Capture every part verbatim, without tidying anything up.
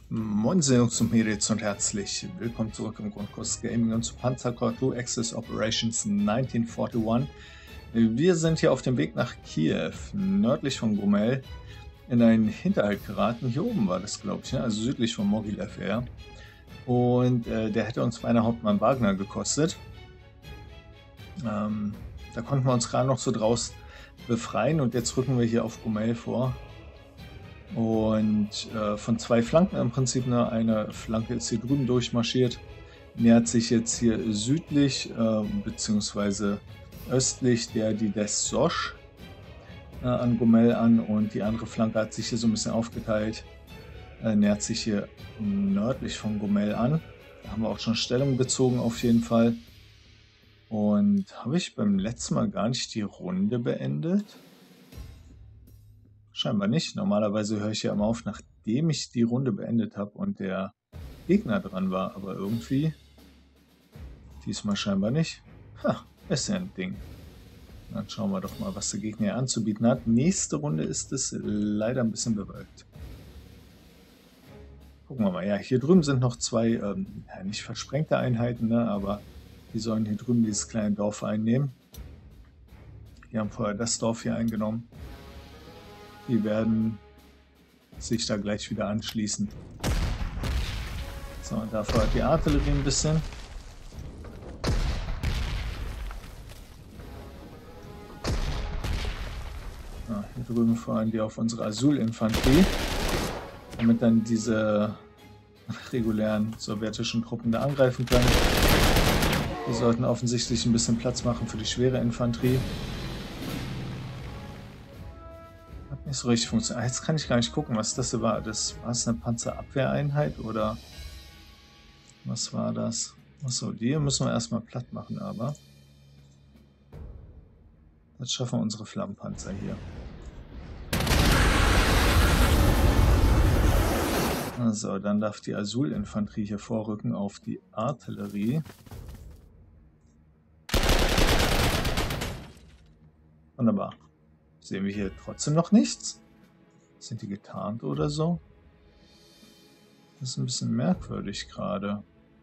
Moin Jungs und Mädels und herzlich willkommen zurück im Grundkurs Gaming und zu Panzerkorps zwei Axis Operations neunzehnhunderteinundvierzig. Wir sind hier auf dem Weg nach Kiew, nördlich von Gomel, in einen Hinterhalt geraten. Hier oben war das, glaube ich, ne? Also südlich von Mogilev her. Und äh, der hätte uns beinahe Hauptmann Wagner gekostet. Ähm, da konnten wir uns gerade noch so draus befreien und jetzt rücken wir hier auf Gomel vor. Und äh, von zwei Flanken im Prinzip, ne, eine Flanke ist hier drüben durchmarschiert, nähert sich jetzt hier südlich äh, bzw. östlich der die des Sosch äh, an Gomel an und die andere Flanke hat sich hier so ein bisschen aufgeteilt, äh, nähert sich hier nördlich von Gomel an. Da haben wir auch schon Stellung bezogen auf jeden Fall. Und habe ich beim letzten Mal gar nicht die Runde beendet? Scheinbar nicht. Normalerweise höre ich ja immer auf, nachdem ich die Runde beendet habe und der Gegner dran war. Aber irgendwie diesmal scheinbar nicht. Ha, ist ja ein Ding. Dann schauen wir doch mal, was der Gegner hier anzubieten hat. Nächste Runde ist es leider ein bisschen bewölkt. Gucken wir mal. Ja, hier drüben sind noch zwei, ähm, ja, nicht versprengte Einheiten, ne, aber die sollen hier drüben dieses kleine Dorf einnehmen. Die haben vorher das Dorf hier eingenommen. Die werden sich da gleich wieder anschließen. So, dafür hat die Artillerie ein bisschen. Ja, hier drüben fahren die auf unsere Asylinfanterie, damit dann diese regulären sowjetischen Truppen da angreifen können. Die sollten offensichtlich ein bisschen Platz machen für die schwere Infanterie. Nicht so richtig funktioniert. Jetzt kann ich gar nicht gucken, was das war. Das war es eine Panzerabwehreinheit oder was war das? Achso, die müssen wir erstmal platt machen, aber das schaffen unsere Flammenpanzer hier. Also, dann darf die Asylinfanterie hier vorrücken auf die Artillerie. Wunderbar. Sehen wir hier trotzdem noch nichts? Sind die getarnt oder so? Das ist ein bisschen merkwürdig gerade.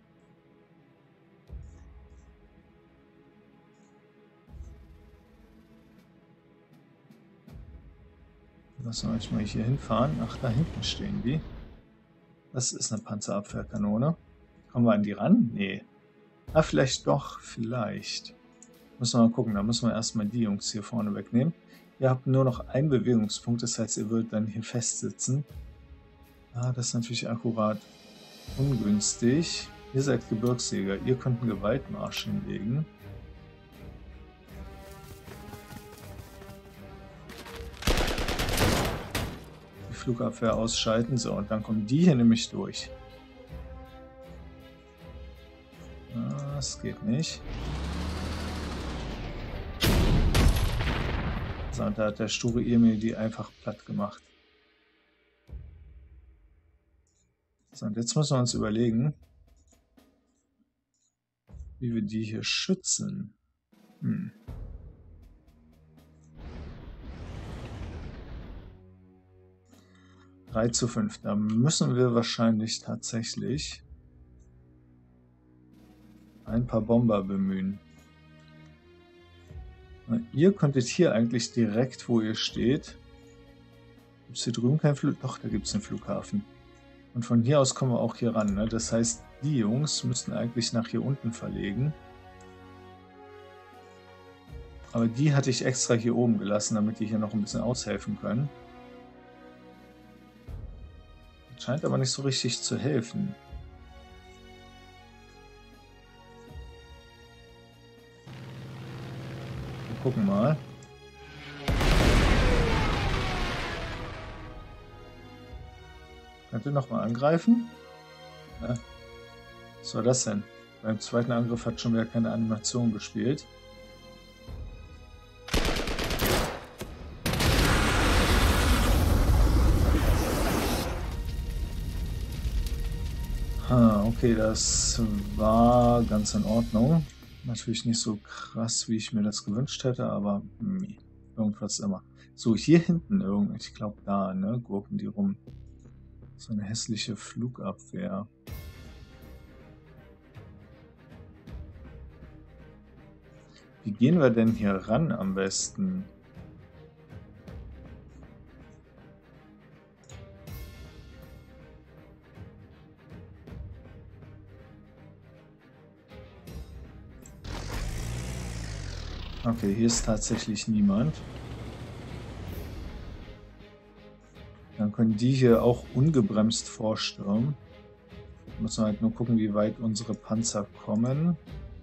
Lassen wir euch mal hier hinfahren. Ach, da hinten stehen die. Das ist eine Panzerabwehrkanone. Kommen wir an die ran? Nee. Ah, vielleicht doch, vielleicht. Müssen wir mal gucken. Da müssen wir erstmal die Jungs hier vorne wegnehmen. Ihr habt nur noch einen Bewegungspunkt, das heißt, ihr würdet dann hier festsitzen. Ah, das ist natürlich akkurat ungünstig. Ihr seid Gebirgsjäger, ihr könnt einen Gewaltmarsch hinlegen. Die Flugabwehr ausschalten, so, und dann kommen die hier nämlich durch. Ah, das geht nicht. So, und da hat der sture Emil die einfach platt gemacht. So, und jetzt müssen wir uns überlegen, wie wir die hier schützen. Hm. drei zu fünf. Da müssen wir wahrscheinlich tatsächlich ein paar Bomber bemühen. Ihr könntet hier eigentlich direkt, wo ihr steht. Gibt es hier drüben keinen Flughafen? Doch, da gibt es einen Flughafen. Und von hier aus kommen wir auch hier ran. Ne? Das heißt, die Jungs müssten eigentlich nach hier unten verlegen. Aber die hatte ich extra hier oben gelassen, damit die hier noch ein bisschen aushelfen können. Das scheint aber nicht so richtig zu helfen. Gucken mal. Könnt ihr nochmal angreifen? Ja. Was war das denn? Beim zweiten Angriff hat schon wieder keine Animation gespielt. Ah, okay, das war ganz in Ordnung. Natürlich nicht so krass, wie ich mir das gewünscht hätte, aber nee, irgendwas immer. So, hier hinten irgendwie, ich glaube da, ne, gurken die rum. So eine hässliche Flugabwehr. Wie gehen wir denn hier ran am besten? Okay, hier ist tatsächlich niemand. Dann können die hier auch ungebremst vorstürmen. Müssen wir halt nur gucken, wie weit unsere Panzer kommen.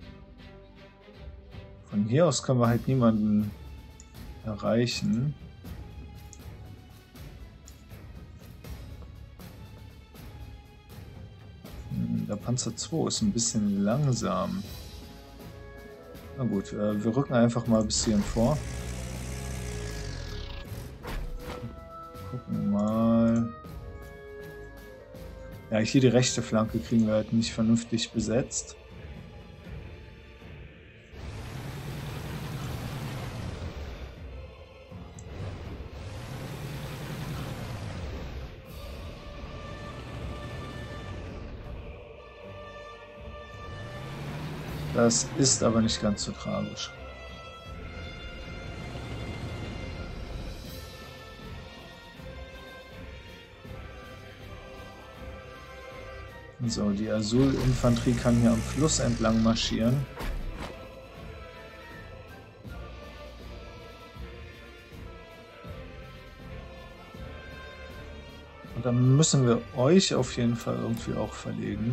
Von hier aus können wir halt niemanden erreichen. Der Panzer zwei ist ein bisschen langsam. Na gut, äh, wir rücken einfach mal bis hierhin vor. Gucken mal. Ja, hier die rechte Flanke kriegen wir halt nicht vernünftig besetzt. Das ist aber nicht ganz so tragisch. So, die Azul-Infanterie kann hier am Fluss entlang marschieren. Und dann müssen wir euch auf jeden Fall irgendwie auch verlegen.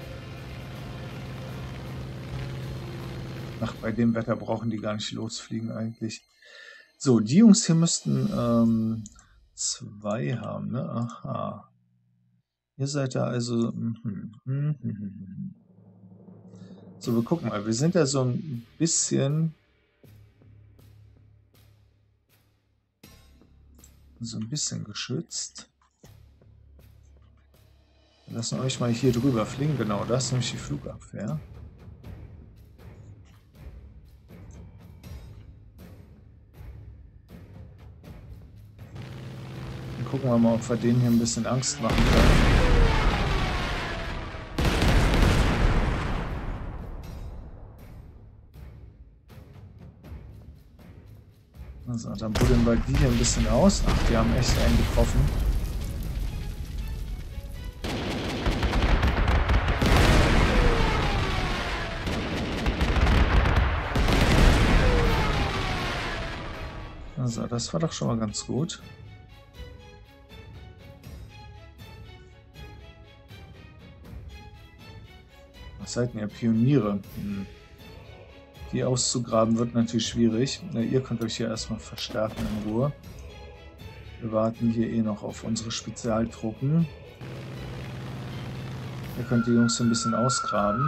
Ach, bei dem Wetter brauchen die gar nicht losfliegen eigentlich. So, die Jungs hier müssten ähm, zwei haben, ne? Aha. Ihr seid da also... Mhm, mhm, mhm. So, wir gucken mal. Wir sind ja so ein bisschen... So ein bisschen geschützt. Wir lassen euch mal hier drüber fliegen. Genau, das ist nämlich die Flugabwehr. Dann gucken wir mal, ob wir denen hier ein bisschen Angst machen können. Also, dann buddeln wir die hier ein bisschen aus. Ach, die haben echt einen getroffen. Also, das war doch schon mal ganz gut. Was seid ihr, Pioniere? Hm. Die auszugraben wird natürlich schwierig. Na, ihr könnt euch hier erstmal verstärken in Ruhe. Wir warten hier eh noch auf unsere Spezialtruppen. Ihr könnt die Jungs so ein bisschen ausgraben.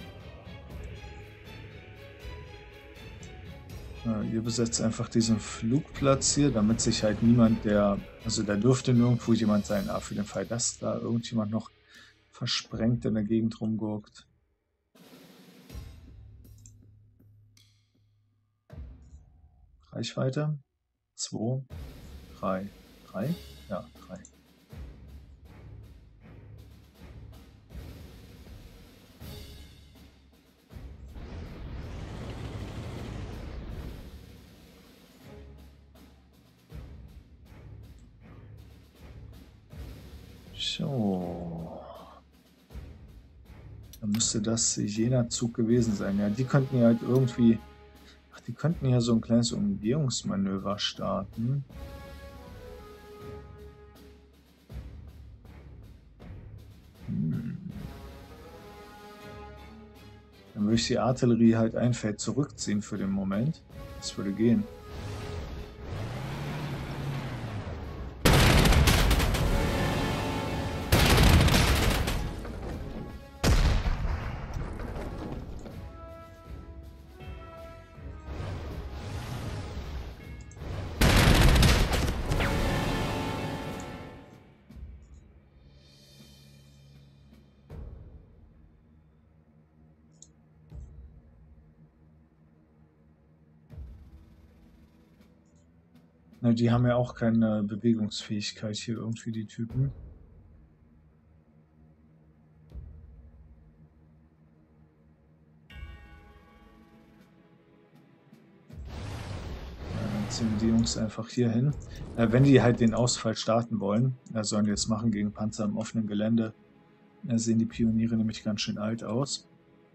Ja, ihr besetzt einfach diesen Flugplatz hier, damit sich halt niemand, der... Also da dürfte nirgendwo jemand sein. Ah, für den Fall, dass da irgendjemand noch versprengt in der Gegend rumgurkt. Reichweite? zwei, drei, drei? Ja, drei. So. Dann müsste das jener Zug gewesen sein. Ja, die könnten ja halt irgendwie... Ach, die könnten ja so ein kleines Umgehungsmanöver starten. Hm. Dann würde ich die Artillerie halt ein Feld zurückziehen für den Moment. Das würde gehen. Na, die haben ja auch keine Bewegungsfähigkeit hier irgendwie, die Typen. Ziehen wir die Jungs einfach hier hin. Äh, wenn die halt den Ausfall starten wollen, äh, sollen die es machen gegen Panzer im offenen Gelände. Da sehen die Pioniere nämlich ganz schön alt aus.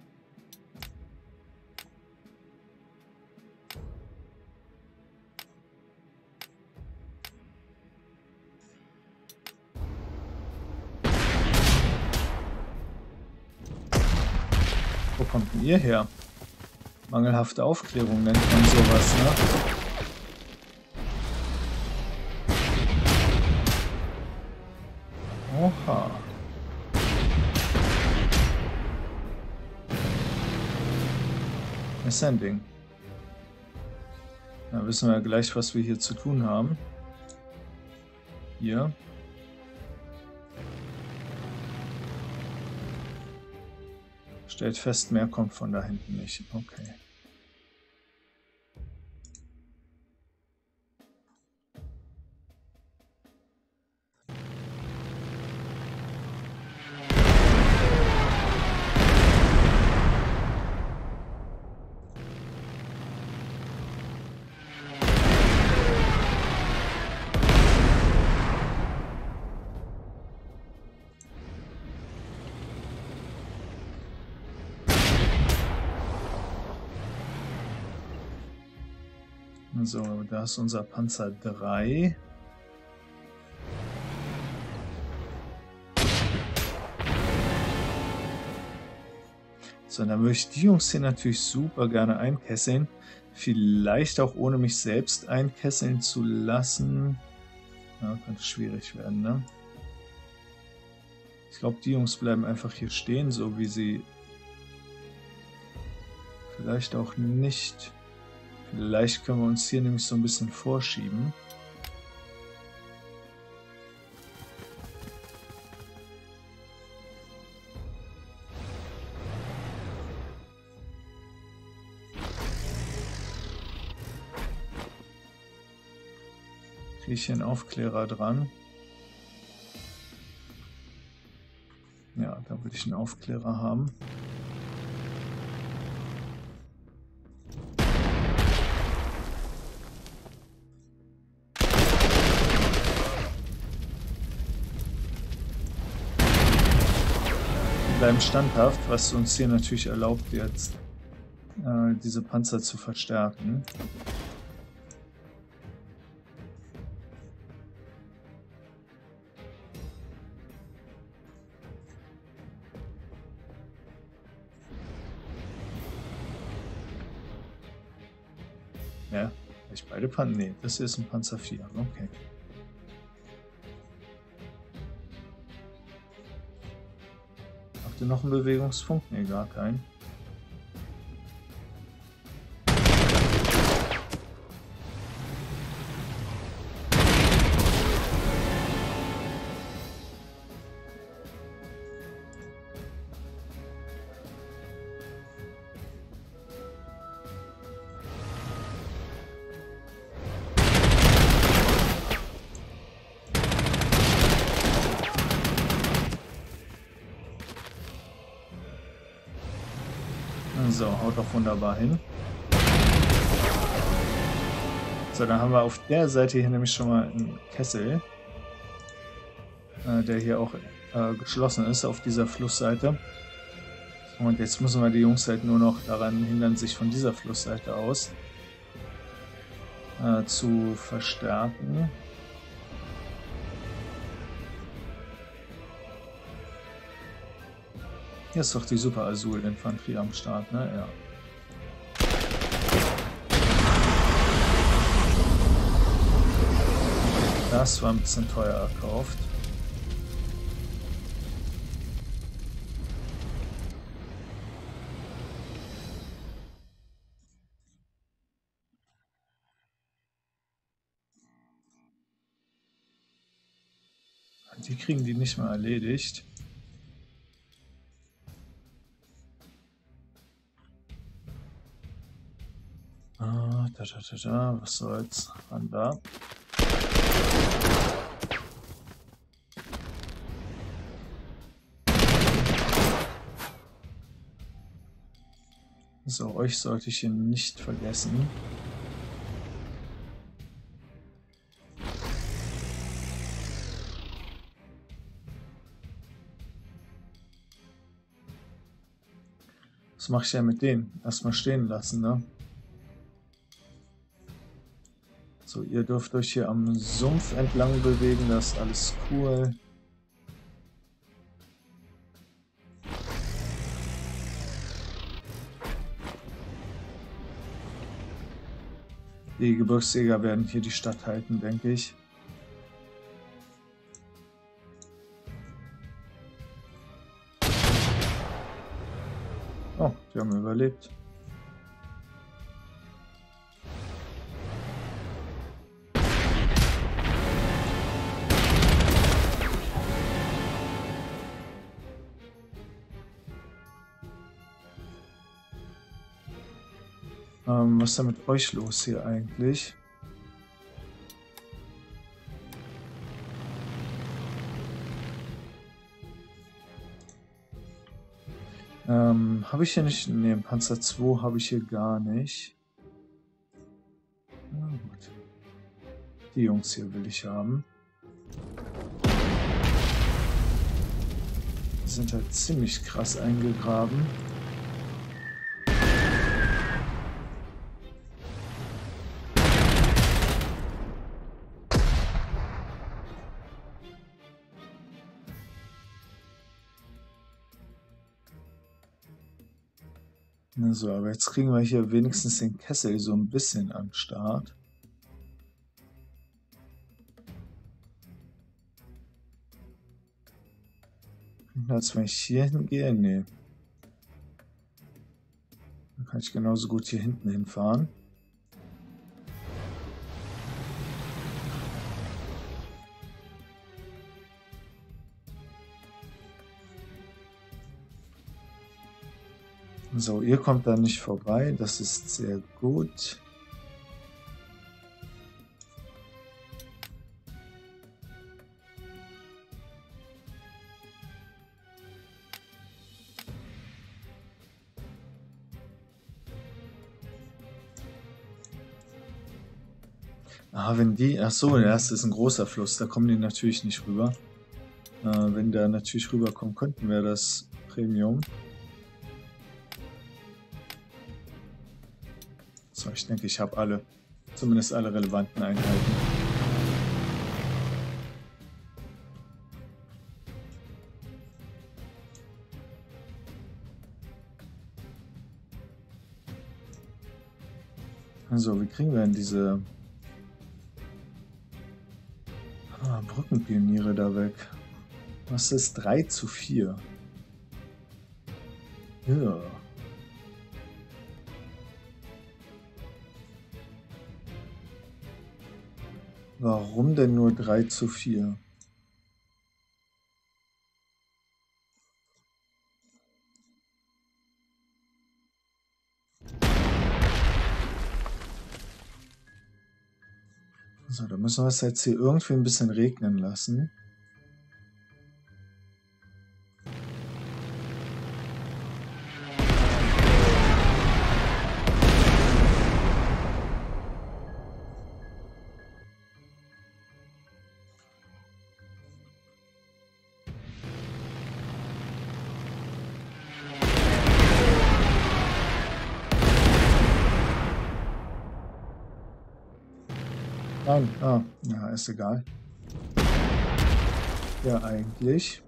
Wo kommt denn ihr her? Mangelhafte Aufklärung nennt man sowas, ne? Oha. Ascending. Da wissen wir ja gleich, was wir hier zu tun haben. Hier. Stellt fest, mehr kommt von da hinten nicht. Okay. So, da ist unser Panzer drei. So, dann würde ich die Jungs hier natürlich super gerne einkesseln. Vielleicht auch ohne mich selbst einkesseln zu lassen. Ja, könnte schwierig werden, ne? Ich glaube, die Jungs bleiben einfach hier stehen, so wie sie... Vielleicht auch nicht... Vielleicht können wir uns hier nämlich so ein bisschen vorschieben. Kriege ich hier einen Aufklärer dran? Ja, da würde ich einen Aufklärer haben. Bleiben standhaft, was uns hier natürlich erlaubt, jetzt äh, diese Panzer zu verstärken. Ja, ich beide Panzer. Nee, das hier ist ein Panzer vier. Okay. Noch ein Bewegungsfunk? Ne, gar kein. So, haut doch wunderbar hin. So, dann haben wir auf der Seite hier nämlich schon mal einen Kessel, äh, der hier auch äh, geschlossen ist auf dieser Flussseite. Und jetzt müssen wir die Jungs halt nur noch daran hindern, sich von dieser Flussseite aus äh, zu verstärken. Hier ist doch die Super Azul-Infanterie am Start, ne? Ja. Das war ein bisschen teuer erkauft. Die kriegen die nicht mehr erledigt. Ah, da, da, da, da, was soll's? Ran da. So, euch sollte ich hier nicht vergessen. Was mache ich denn mit denen? Erstmal stehen lassen, ne? So, ihr dürft euch hier am Sumpf entlang bewegen, das ist alles cool. Die Gebirgsjäger werden hier die Stadt halten, denke ich. Oh, die haben überlebt. Ähm, was ist denn mit euch los hier eigentlich? Ähm, habe ich hier nicht... Ne, Panzer zwei habe ich hier gar nicht. Na gut. Die Jungs hier will ich haben. Die sind halt ziemlich krass eingegraben. So, aber jetzt kriegen wir hier wenigstens den Kessel so ein bisschen an den Start. Als wenn ich hier hingehe? Nee. Dann kann ich genauso gut hier hinten hinfahren. So, ihr kommt da nicht vorbei, das ist sehr gut. Ah, wenn die, ach so, ja, das ist ein großer Fluss, da kommen die natürlich nicht rüber. Äh, wenn der natürlich rüberkommen könnten, wäre das Premium. So, ich denke, ich habe alle, zumindest alle relevanten Einheiten. Also, wie kriegen wir denn diese ah, Brückenpioniere da weg? Was ist drei zu vier? Ja. Warum denn nur drei zu vier? So, da müssen wir es jetzt hier irgendwie ein bisschen regnen lassen. Nein, ah, ja, ist egal. Ja, eigentlich.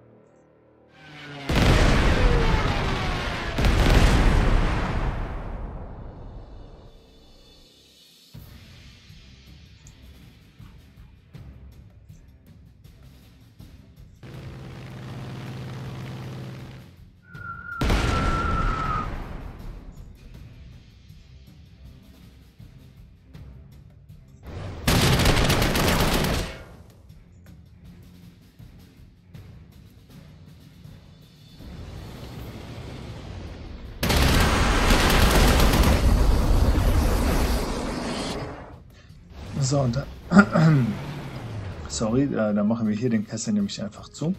So, und dann, sorry, äh, dann machen wir hier den Kessel nämlich einfach zu.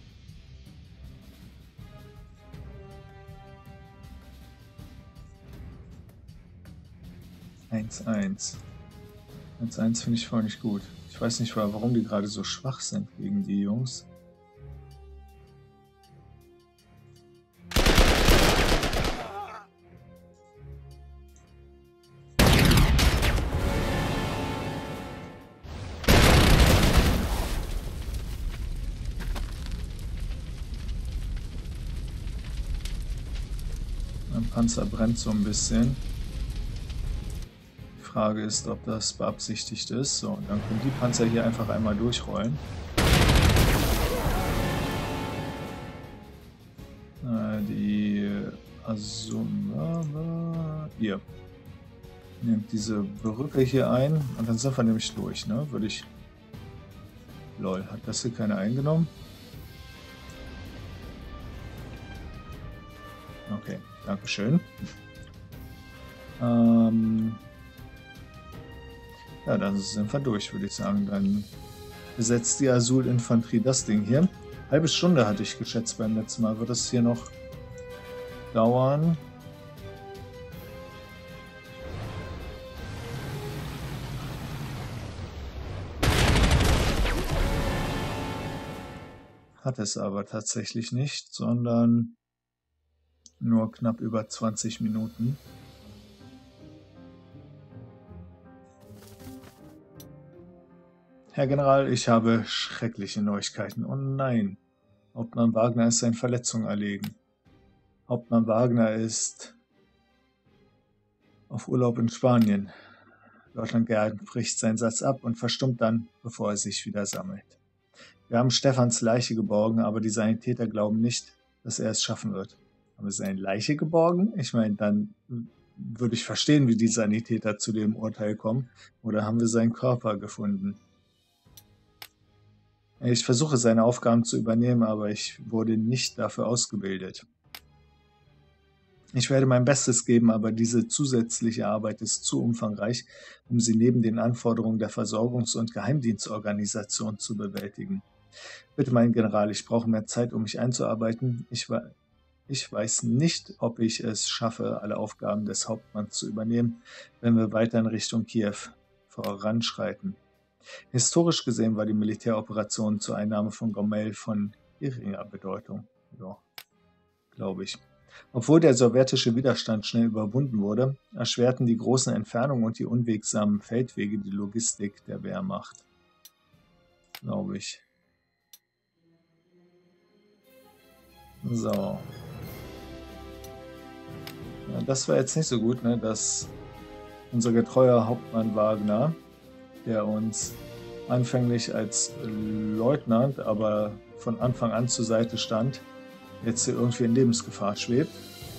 eins eins. eins eins finde ich voll nicht gut. Ich weiß nicht, warum die gerade so schwach sind gegen die Jungs. Mein Panzer brennt so ein bisschen. Die Frage ist, ob das beabsichtigt ist. So, dann können die Panzer hier einfach einmal durchrollen. Äh, die Asumava. Hier. Nehmt diese Brücke hier ein und dann sind wir nämlich durch, ne? Würde ich. Lol, hat das hier keiner eingenommen? Okay, dankeschön. Ähm. Ja, dann sind wir durch, würde ich sagen. Dann besetzt die Azul-Infanterie das Ding hier. Halbe Stunde hatte ich geschätzt beim letzten Mal. Wird es hier noch dauern? Hat es aber tatsächlich nicht, sondern nur knapp über zwanzig Minuten. Herr General, ich habe schreckliche Neuigkeiten. Oh nein, Hauptmann Wagner ist seinen Verletzungen erlegen. Hauptmann Wagner ist auf Urlaub in Spanien. Leutnant Gerhardt bricht seinen Satz ab und verstummt dann, bevor er sich wieder sammelt. Wir haben Stefans Leiche geborgen, aber die Sanitäter glauben nicht, dass er es schaffen wird. Haben wir seine Leiche geborgen? Ich meine, dann würde ich verstehen, wie die Sanitäter zu dem Urteil kommen. Oder haben wir seinen Körper gefunden? Ich versuche seine Aufgaben zu übernehmen, aber ich wurde nicht dafür ausgebildet. Ich werde mein Bestes geben, aber diese zusätzliche Arbeit ist zu umfangreich, um sie neben den Anforderungen der Versorgungs- und Geheimdienstorganisation zu bewältigen. Bitte, mein General, ich brauche mehr Zeit, um mich einzuarbeiten. Ich, ich weiß nicht, ob ich es schaffe, alle Aufgaben des Hauptmanns zu übernehmen, wenn wir weiter in Richtung Kiew voranschreiten. Historisch gesehen war die Militäroperation zur Einnahme von Gomel von geringer Bedeutung. Ja, glaube ich. Obwohl der sowjetische Widerstand schnell überwunden wurde, erschwerten die großen Entfernungen und die unwegsamen Feldwege die Logistik der Wehrmacht. Glaube ich. So. Ja, das war jetzt nicht so gut, ne, dass unser getreuer Hauptmann Wagner, der uns anfänglich als Leutnant, aber von Anfang an zur Seite stand, jetzt hier irgendwie in Lebensgefahr schwebt.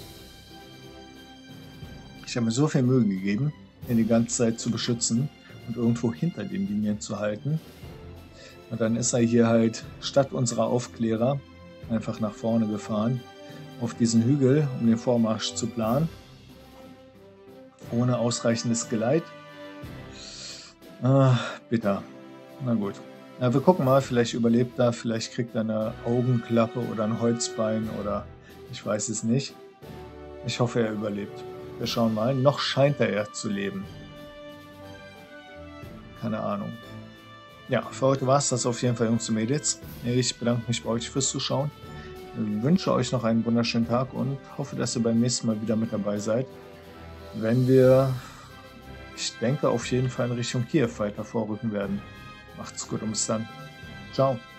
Ich habe mir so viel Mühe gegeben, ihn die ganze Zeit zu beschützen und irgendwo hinter den Linien zu halten. Und dann ist er hier halt statt unserer Aufklärer einfach nach vorne gefahren, auf diesen Hügel, um den Vormarsch zu planen. Ohne ausreichendes Geleit. Ah, bitter. Na gut. Ja, wir gucken mal, vielleicht überlebt er, vielleicht kriegt er eine Augenklappe oder ein Holzbein oder ich weiß es nicht. Ich hoffe, er überlebt. Wir schauen mal. Noch scheint er ja zu leben. Keine Ahnung. Ja, für heute war es das auf jeden Fall, Jungs und Mädels. Ich bedanke mich bei euch fürs Zuschauen. Ich wünsche euch noch einen wunderschönen Tag und hoffe, dass ihr beim nächsten Mal wieder mit dabei seid. Wenn wir, ich denke, auf jeden Fall in Richtung Kiew weiter vorrücken werden. Macht's gut und bis dann. Ciao.